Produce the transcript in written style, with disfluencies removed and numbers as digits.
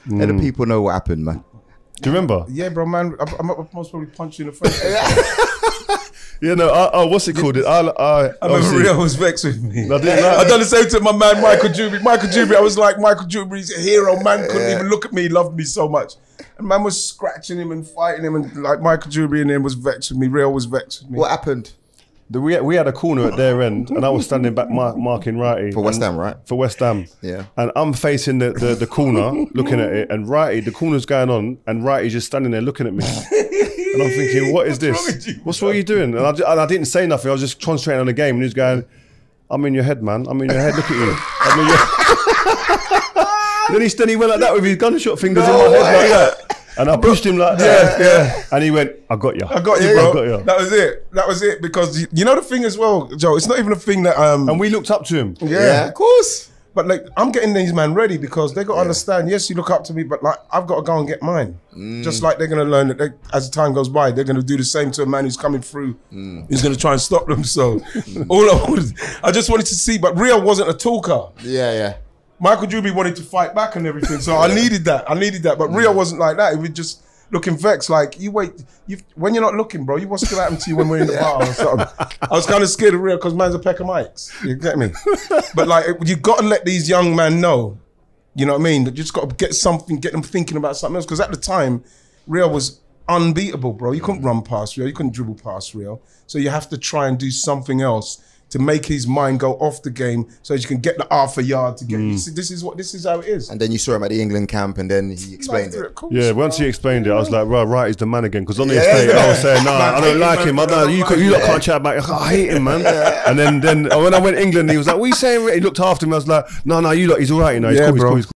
Let the people know what happened, man. Do you remember? Yeah, bro, man. I most probably punched you in the face. Yeah, no. What's it called? I remember Rio was vexed with me. I didn't like I done the same to my man Michael Juby. Michael Juby, I was like, Michael Juby's a hero. Man couldn't even look at me. He loved me so much. And man was scratching him and fighting him, and like Michael Juby and him was vexed with me. Rio was vexed with me. What happened? We had a corner at their end, and I was standing back marking Wrighty. For West Ham, right? For West Ham. Yeah. And I'm facing the corner, looking at it, and Wrighty, the corner's going on, and Wrighty's just standing there looking at me. And I'm thinking, what is this? What's wrong with you doing? And I didn't say nothing. I was just concentrating on the game, and he's going, I'm in your head, man. I'm in your head. Look at you. I'm in your... then he went like that with his gunshot fingers in my head like that. And I pushed him like that. Yeah. And he went, I got you. I got you, bro. I got you. That was it. That was it. Because you know the thing as well, Joe, it's not even a thing that... and we looked up to him. Yeah, of course. But like, I'm getting these man ready because they got to understand, yes, you look up to me, but like, I've got to go and get mine. Just like they're going to learn that as the time goes by, they're going to do the same to a man who's coming through, who's going to try and stop them. So I just wanted to see, but Rio wasn't a talker. Yeah. Michael Juby wanted to fight back and everything, so I needed that. But Rio wasn't like that. He was just looking vexed. Like, you wait, when you're not looking, bro, what's going to happen to you when we're in the bar or something? I was kind of scared of Rio because man's a peck of mics. You get me? But like, you got to let these young men know, you know what I mean? That you just got to get them thinking about something else. Because at the time, Rio was unbeatable, bro. You couldn't run past Rio. You couldn't dribble past Rio. So you have to try and do something else to make his mind go off the game so that you can get the half a yard to get, see, this is how it is. And then you saw him at the England camp and then he explained it. Course, yeah, once he explained it, I was like, right, he's the man again. Because on the Yeah, estate, yeah. I was saying, no, Man, I don't like him. You lot Yeah. can't chat about it. I hate him, man. And then when I went England, he was like, what are you saying? He looked after me. I was like, no, you lot, he's all right, you know. He's Yeah, cool, bro. he's cool.